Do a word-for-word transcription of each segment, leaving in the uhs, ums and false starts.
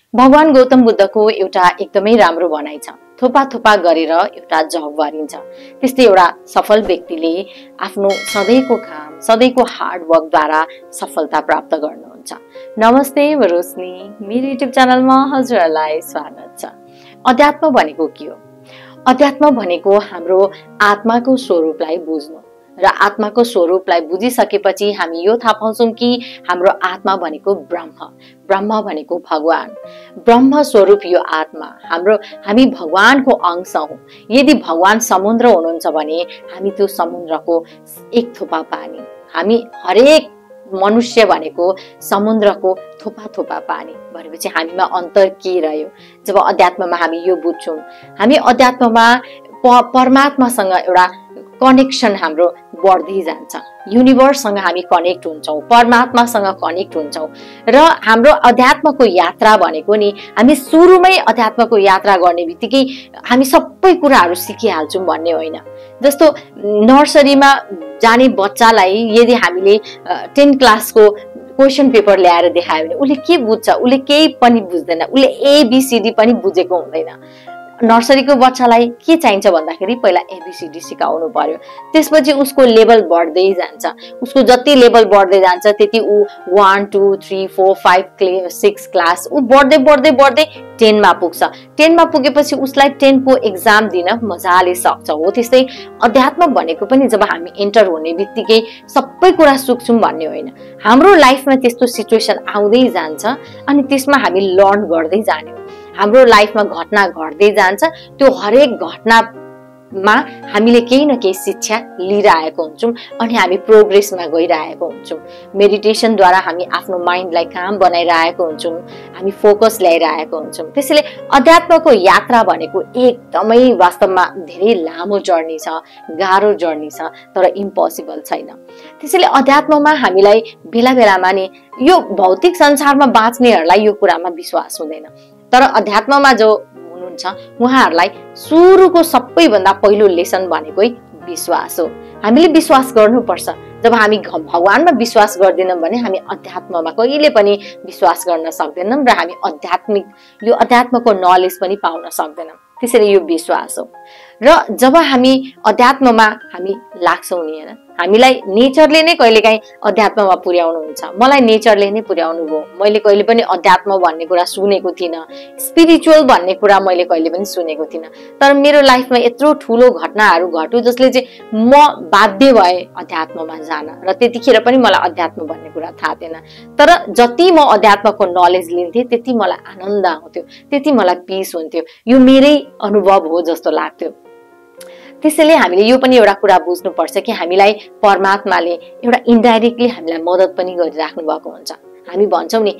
भगवान गौतम बुद्धको एउटा एकदमै राम्रो भनाइ छ, थोपा थोपा गरेर एउटा जग भरिन्छ। त्यस्तै एउटा सफल व्यक्तिले आफ्नो सधैँको काम, सधैँको हार्डवर्कद्वारा सफलता प्राप्त गर्नुहुन्छ। नमस्ते, म रोशनी, मेरो युट्युब च्यानलमा हजुरहरूलाई स्वागत छ। अध्यात्म भनेको के हो? अध्यात्म भनेको हाम्रो आत्माको स्वरूपलाई बुझ्नु र आत्माको स्वरूपलाई बुझिसकेपछि हामी यो थाहा पाउँछौँ कि हाम्रो आत्मा भनेको ब्रह्म, ब्रह्म भनेको भगवान, ब्रह्म स्वरूप यो आत्मा हाम्रो, हामी भगवानको अंश हौँ। यदि भगवान समुद्र हुनुहुन्छ भने हामी त्यो समुद्रको एक थोपा पानी, हामी हरेक मनुष्य भनेको समुद्रको थोपा थोपा पानी भनेपछि हामीमा अन्तर के रह्यो? जब अध्यात्ममा हामी यो बुझ्छौँ, हामी अध्यात्ममा परमात्मासँग एउटा कनेक्सन हाम्रो बढ्दै जान्छ, युनिभर्ससँग हामी कनेक्ट हुन्छौँ, परमात्मासँग कनेक्ट हुन्छौँ र हाम्रो अध्यात्मको यात्रा भनेको नि हामी सुरुमै अध्यात्मको यात्रा गर्ने बित्तिकै हामी सबै कुराहरू सिकिहाल्छौँ भन्ने होइन। जस्तो नर्सरीमा जाने बच्चालाई यदि हामीले टेन क्लासको क्वेसन पेपर ल्याएर देखायो भने उसले के बुझ्छ? उसले केही पनि बुझ्दैन, उसले एबिसिडी पनि बुझेको हुँदैन। नर्सरीको बच्चालाई के चाहिन्छ भन्दाखेरि पहिला एबिसिडी सिकाउनु पर्यो, त्यसपछि उसको लेभल बढ्दै जान्छ, उसको जति लेभल बढ्दै जान्छ त्यति ऊ one two three four five six class ऊ बढ्दै बढ्दै बढ्दै टेनमा पुग्छ। टेनमा पुगेपछि उसलाई टेनको एक्जाम दिन मजाले सक्छ। हो त्यस्तै अध्यात्म भनेको पनि जब हामी इन्टर हुने बित्तिकै सबै कुरा सुक्छौँ भन्ने होइन, हाम्रो लाइफमा त्यस्तो सिचुएसन आउँदै जान्छ अनि त्यसमा हामी लर्न गर्दै जाने हो। हाम्रो लाइफमा घटना घट्दै जान्छ, त्यो हरेक घटनामा हामीले केही न केही शिक्षा लिइरहेको हुन्छौँ अनि हामी प्रोग्रेसमा गइरहेको हुन्छौँ। मेडिटेसनद्वारा हामी आफ्नो माइन्डलाई काम बनाइरहेको हुन्छौँ, हामी फोकस ल्याइरहेको हुन्छौँ। त्यसैले अध्यात्मको यात्रा भनेको एकदमै वास्तवमा धेरै लामो जर्नी छ, गाह्रो जर्नी छ, तर इम्पोसिबल छैन। त्यसैले अध्यात्ममा हामीलाई बेला बेलामा नि यो भौतिक संसारमा बाँच्नेहरूलाई यो कुरामा विश्वास हुँदैन, तर अध्यात्ममा जो हुनुहुन्छ उहाँहरूलाई सुरुको सबैभन्दा पहिलो लेसन भनेकै विश्वास हो। हामीले विश्वास गर्नुपर्छ। जब हामी भगवानमा विश्वास गर्दैनौँ भने हामी अध्यात्ममा कहिले पनि विश्वास गर्न सक्दैनौँ र हामी आध्यात्मिक यो अध्यात्मको नलेज पनि पाउन सक्दैनौँ। त्यसैले यो विश्वास हो। र जब हामी अध्यात्ममा हामी लाग्छौँ नि हैन, हामीलाई नेचरले नै कहिलेकाहीँ अध्यात्ममा पुर्याउनुहुन्छ। मलाई नेचरले नै पुर्याउनु भयो। मैले कहिले पनि अध्यात्म भन्ने कुरा सुनेको थिइनँ, स्पिरिचुअल भन्ने कुरा मैले कहिले पनि सुनेको थिइनँ, तर मेरो लाइफमा यत्रो ठुलो घटनाहरू घट्यो जसले चाहिँ म बाध्य भएँ अध्यात्ममा जान र त्यतिखेर पनि मलाई अध्यात्म भन्ने कुरा थाहा थिएन। तर जति म अध्यात्मको नलेज लिन्थेँ त्यति मलाई आनन्द आउँथ्यो, त्यति मलाई पिस हुन्थ्यो। यो मेरै अनुभव हो जस्तो लाग्थ्यो। त्यसैले हामीले यो पनि एउटा कुरा बुझ्नुपर्छ कि हामीलाई परमात्माले एउटा इन्डाइरेक्टली हामीलाई मद्दत पनि गरिराख्नु भएको हुन्छ। हामी भन्छौँ नि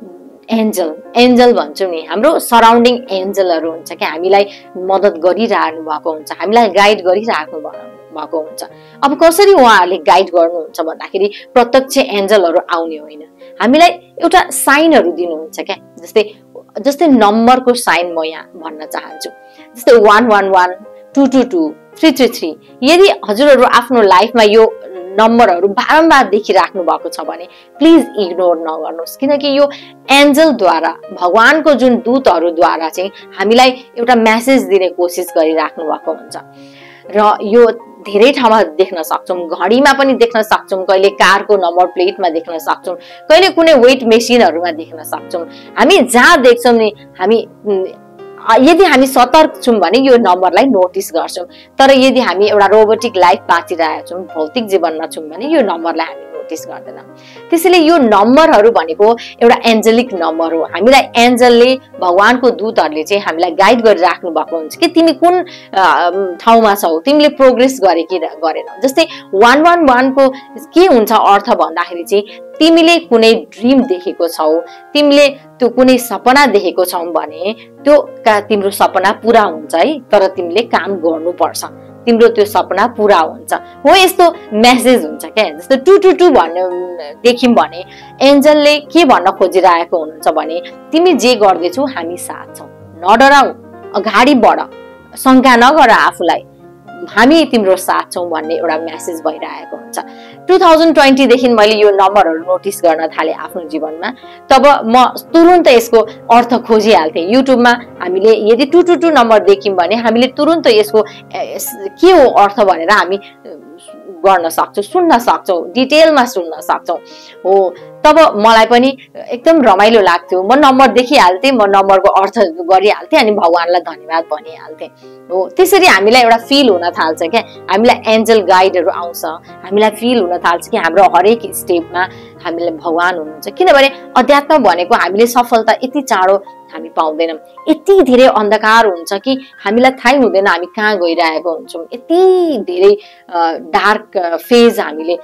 एन्जल, एन्जल भन्छौँ नि, हाम्रो सराउन्डिङ एन्जलहरू हुन्छ कि हामीलाई मद्दत गरिरहनु भएको हुन्छ, हामीलाई गाइड गरिराख्नु भएको हुन्छ। अब कसरी उहाँहरूले गाइड गर्नुहुन्छ भन्दाखेरि प्रत्यक्ष एन्जलहरू आउने होइन, हामीलाई एउटा साइनहरू दिनुहुन्छ क्या। जस्तै जस्तै नम्बरको साइन म यहाँ भन्न चाहन्छु, जस्तै one one one two two two three three three. यदि हजुरहरू आफ्नो लाइफमा यो नम्बरहरू बारम्बार देखिराख्नु भएको छ भने प्लिज इग्नोर नगर्नुहोस्, किनकि यो एन्जलद्वारा, भगवानको जुन दूतहरूद्वारा चाहिँ हामीलाई एउटा मेसेज दिने कोसिस गरिराख्नु भएको हुन्छ। र यो धेरै ठाउँमा देख्न सक्छौँ, घडीमा पनि देख्न सक्छौँ, कहिले कारको नम्बर प्लेटमा देख्न सक्छौँ, कहिले कुनै वेट मेसिनहरूमा देख्न सक्छौँ। हामी जहाँ देख्छौँ नि हामी यदि हामी सतर्क छौँ भने यो नम्बरलाई नोटिस गर्छौँ, तर यदि हामी एउटा रोबोटिक लाइफ बाँचिरहेका छौँ, भौतिक जीवनमा छौँ भने यो नम्बरलाई हामी नोटिस गर्दैनौँ। त्यसैले यो नम्बरहरू भनेको एउटा एन्जलिक नम्बर हो। हामीलाई एन्जलले, भगवानको दूतहरूले चाहिँ हामीलाई गाइड गरिराख्नु भएको हुन्छ कि तिमी कुन ठाउँमा छौ, तिमीले प्रोग्रेस गरे कि गरेनौ। जस्तै वान वान वानको के हुन्छ अर्थ भन्दाखेरि चाहिँ तिमीले कुनै ड्रिम देखेको छौ, तिमीले त्यो कुनै सपना देखेको छौ भने त्यो तिम्रो सपना पुरा हुन्छ है, तर तिमीले काम गर्नुपर्छ, तिम्रो त्यो सपना पुरा हुन्छ। हो यस्तो मेसेज हुन्छ क्या। जस्तो टू टू टू भन्ने देख्यौँ भने एन्जलले के भन्न खोजिरहेको हुनुहुन्छ भने तिमी जे गर्दैछौ हामी साथ छौ, नडराऊ, अगाडि बढ, शङ्का नगर आफूलाई, हामी तिम्रो साथ छौँ भन्ने एउटा मेसेज भइरहेको हुन्छ। टु थाउजन्ड ट्वेन्टीदेखि मैले यो नम्बरहरू नोटिस गर्न थालेँ आफ्नो जीवनमा, तब म तुरुन्त यसको अर्थ खोजिहाल्थेँ। युट्युबमा हामीले यदि टु टु टु नम्बर देख्यौँ भने हामीले तुरुन्त यसको के हो अर्थ भनेर हामी गर्न सक्छौँ, सुन्न सक्छौँ, डिटेलमा सुन्न सक्छौँ हो। तब मलाई पनि एकदम रमाइलो लाग्थ्यो। म नम्बर देखिहाल्थेँ, म नम्बरको अर्थ गरिहाल्थेँ अनि भगवानलाई धन्यवाद भनिहाल्थेँ हो। त्यसरी हामीलाई एउटा फिल हुन थाल्छ क्या, हामीलाई एन्जल गाइडहरू आउँछ, हामीलाई फिल हुन थाल्छ कि हाम्रो हरेक स्टेपमा हामीलाई भगवान हुनुहुन्छ। किनभने अध्यात्म भनेको हामीले सफलता यति चाँडो हामी पाउँदैनौँ, यति धेरै अन्धकार हुन्छ कि हामीलाई थाहै हुँदैन हामी कहाँ गइरहेको हुन्छौँ। यति धेरै डार्क फेज हामीले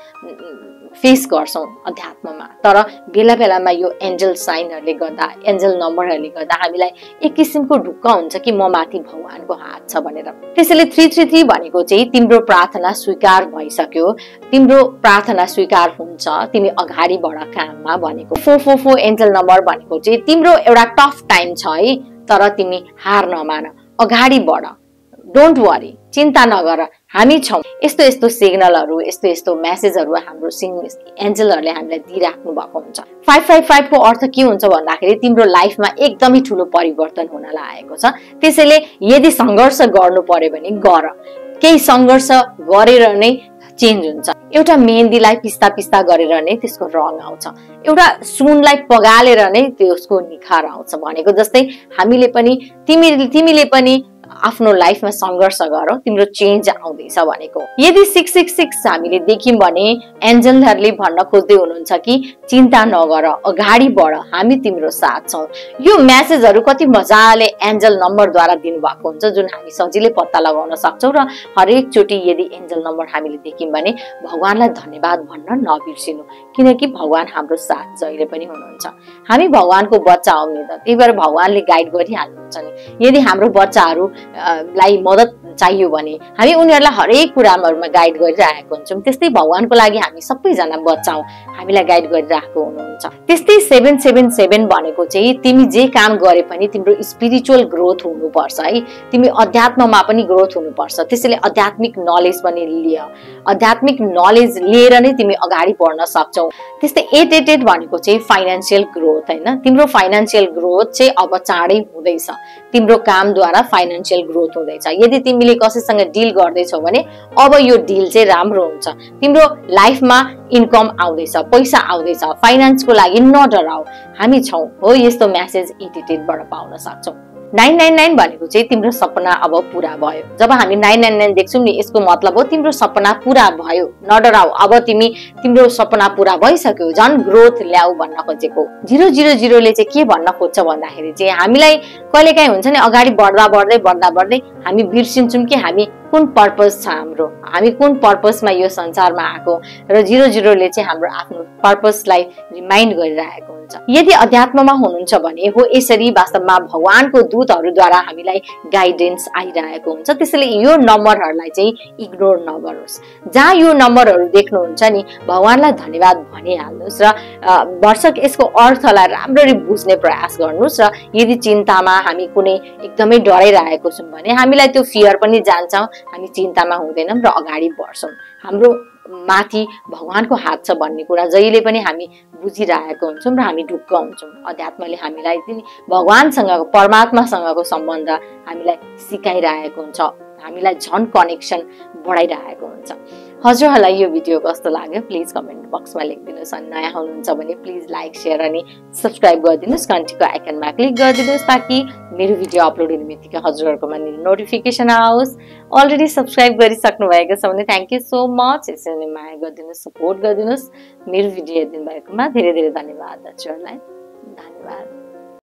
फेस गर्छौँ अध्यात्ममा। तर बेला बेलामा यो एन्जल साइनहरूले गर्दा, एन्जल नम्बरहरूले गर्दा हामीलाई एक किसिमको ढुक्क हुन्छ कि म माथि भगवानको हात छ भनेर। त्यसैले थ्री थ्री थ्री भनेको चाहिँ तिम्रो प्रार्थना स्वीकार भइसक्यो, तिम्रो प्रार्थना स्वीकार हुन्छ, तिमी अगाडि बढ काममा भनेको। Four four four angel number भनेको चाहिँ तिम्रो एउटा टफ टाइम छ है, तर तिमी हार नमान, अगाडि बढ, डोन्ट वरी, चिन्ता नगर, हामी छौँ। यस्तो यस्तो सिग्नलहरू, यस्तो यस्तो मेसेजहरू हाम्रो एन्जलहरूले हामीलाई दिइराख्नु भएको हुन्छ। फाइभ फाइभ फाइभको अर्थ के हुन्छ भन्दाखेरि तिम्रो लाइफमा एकदमै ठुलो परिवर्तन हुन लागेको छ। त्यसैले यदि सङ्घर्ष गर्नु पर्यो भने गर, केही सङ्घर्ष गरेर नै चेन्ज हुन्छ। एउटा मेहन्दीलाई पिस्ता पिस्ता गरेर नै त्यसको रङ आउँछ, एउटा सुनलाई पगालेर नै त्यसको निखार आउँछ भनेको जस्तै हामीले पनि तिमी तिमीले पनि आफ्नो लाइफमा सङ्घर्ष गर, तिम्रो चेन्ज आउँदैछ भनेको। यदि सिक्स सिक्स सिक्स हामीले देख्यौँ भने एन्जलहरूले भन्न खोज्दै हुनुहुन्छ कि चिन्ता नगर, अगाडि बढ, हामी तिम्रो साथ छौँ। यो मेसेजहरू कति मजाले एन्जल नम्बरद्वारा दिनुभएको हुन्छ, जुन हामी सजिलै पत्ता लगाउन सक्छौँ। र हरेक चोटि यदि एन्जल नम्बर हामीले देख्यौँ भने भगवानलाई धन्यवाद भन्न नबिर्सिनु, किनकि भगवान हाम्रो साथ जहिले पनि हुनुहुन्छ। हामी भगवानको बच्चा हौँ नि त, त्यही भएर भगवानले गाइड गरिहाल्नुहुन्छ नि। यदि हाम्रो बच्चाहरू लाई मद्दत चाहियो भने हामी उनीहरूलाई हरेक कुरामा गाइड गरिरहेको हुन्छौँ। त्यस्तै भगवानको लागि हामी सबैजना बच्चा हौँ, हामीलाई गाइड गरिरहेको हुनुहुन्छ। त्यस्तै सेभेन सेभेन सेभेन भनेको चाहिँ तिमी जे काम गरे पनि तिम्रो स्पिरिचुअल ग्रोथ हुनुपर्छ है, तिमी अध्यात्ममा पनि ग्रोथ हुनुपर्छ। त्यसैले आध्यात्मिक नलेज पनि लियो, आध्यात्मिक नलेज लिएर नै तिमी अगाडि बढ्न सक्छौ। त्यस्तै एट एट एट भनेको चाहिँ फाइनेन्सियल ग्रोथ होइन, तिम्रो फाइनेन्सियल ग्रोथ चाहिँ अब चाँडै हुँदैछ, तिम्रो कामद्वारा फाइनेन्सियल ग्रोथ हुँदैछ। यदि तिमीले कसैसँग डिल गर्दैछौ भने अब यो डिल चाहिँ राम्रो हुन्छ, तिम्रो लाइफमा इन्कम आउँदैछ, पैसा आउँदैछ, फाइनेन्सको लागि नडराऊ, हामी छौँ हो। यस्तो मेसेज एट एट एट बाट पाउन सक्छौ। नाइन नाइन नाइन भनेको चाहिँ तिम्रो सपना अब पुरा भयो। जब हामी नाइन नाइन नाइन देख्छौँ नि, यसको मतलब हो तिम्रो सपना पुरा भयो, नडराऊ, अब तिमी तिम्रो सपना पुरा भइसक्यो, झन् ग्रोथ ल्याऊ भन्न खोजेको। जिरो जिरो जिरोले चाहिँ के भन्न खोज्छ भन्दाखेरि चाहिँ हामीलाई कहिलेकाहीँ हुन्छ नि, अगाडि बढ्दा बढ्दै बढ्दा बढ्दै हामी बिर्सिन्छौँ कि हामी कुन पर्पस छ हाम्रो, हामी कुन पर्पसमा यो संसारमा आएको, र जिरो जिरोले चाहिँ हाम्रो आफ्नो पर्पसलाई रिमाइन्ड गरिरहेको हुन्छ। यदि अध्यात्ममा हुनुहुन्छ भने हो यसरी वास्तवमा भगवानको दूतहरूद्वारा हामीलाई गाइडेन्स आइरहेको हुन्छ। त्यसैले यो नम्बरहरूलाई चाहिँ इग्नोर नगर्नुहोस्। जहाँ यो नम्बरहरू देख्नुहुन्छ नि, भगवानलाई धन्यवाद भनिहाल्नुहोस् र भरसक यसको अर्थलाई राम्ररी बुझ्ने प्रयास गर्नुहोस्। र यदि चिन्तामा हामी कुनै एकदमै डराइरहेको छौँ भने हामीलाई त्यो फियर पनि जान्छ, हामी चिन्तामा हुँदैनौँ र अगाडि बढ्छौँ। हाम्रो माथि भगवानको हात छ भन्ने कुरा जहिले पनि हामी बुझिरहेको हुन्छौँ र हामी ढुक्क हुन्छौँ। अध्यात्मले हामीलाई पनि भगवानसँगको, परमात्मासँगको सम्बन्ध हामीलाई सिकाइरहेको हुन्छ, हामीलाई झन् कनेक्सन बढाइरहेको हुन्छ। हजुरहरूलाई यो भिडियो कस्तो लाग्यो प्लिज कमेन्ट बक्समा लेखिदिनुहोस्। अनि नयाँ हुनुहुन्छ भने प्लिज लाइक सेयर अनि सब्सक्राइब गरिदिनुहोस्, घन्टीको आइकनमा क्लिक गरिदिनुहोस् ताकि मेरो भिडियो अपलोड हुने बित्तिकै हजुरहरूकोमा नोटिफिकेसन आओस्। अलरेडी सब्सक्राइब गरिसक्नु भएको छ भने थ्याङ्क यू सो मच। यसरी नै माया गरिदिनुहोस्, सपोर्ट गरिदिनुहोस्। मेरो भिडियो हेरिदिनु भएकोमा धेरै धेरै धन्यवाद। हजुरहरूलाई धन्यवाद।